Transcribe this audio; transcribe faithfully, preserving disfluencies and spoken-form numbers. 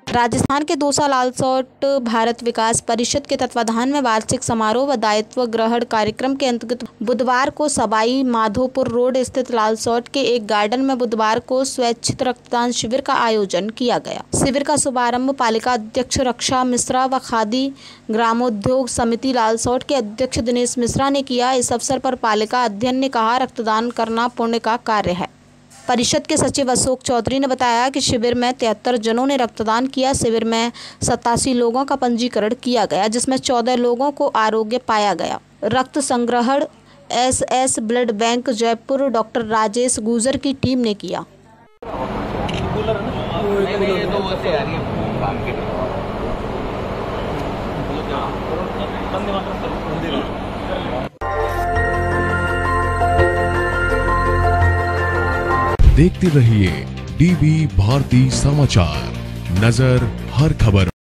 राजस्थान के दौसा लालसोट भारत विकास परिषद के तत्वाधान में वार्षिक समारोह व दायित्व ग्रहण कार्यक्रम के अंतर्गत बुधवार को सवाई माधोपुर रोड स्थित लालसोट के एक गार्डन में बुधवार को स्वैच्छिक रक्तदान शिविर का आयोजन किया गया। शिविर का शुभारंभ पालिका अध्यक्ष रक्षा मिश्रा व खादी ग्रामोद्योग समिति लालसोट के अध्यक्ष दिनेश मिश्रा ने किया। इस अवसर पर पालिका अध्यक्ष ने कहा, रक्तदान करना पुण्य का कार्य है। परिषद के सचिव अशोक चौधरी ने बताया कि शिविर में तिहत्तर जनों ने रक्तदान किया। शिविर में सतासी लोगों का पंजीकरण किया गया, जिसमें चौदह लोगों को आरोग्य पाया गया। रक्त संग्रहण S S blood bank Jaipur doctor Rajesh Gujar की टीम ने किया। देखते रहिए डीबी भारती समाचार, नजर हर खबर।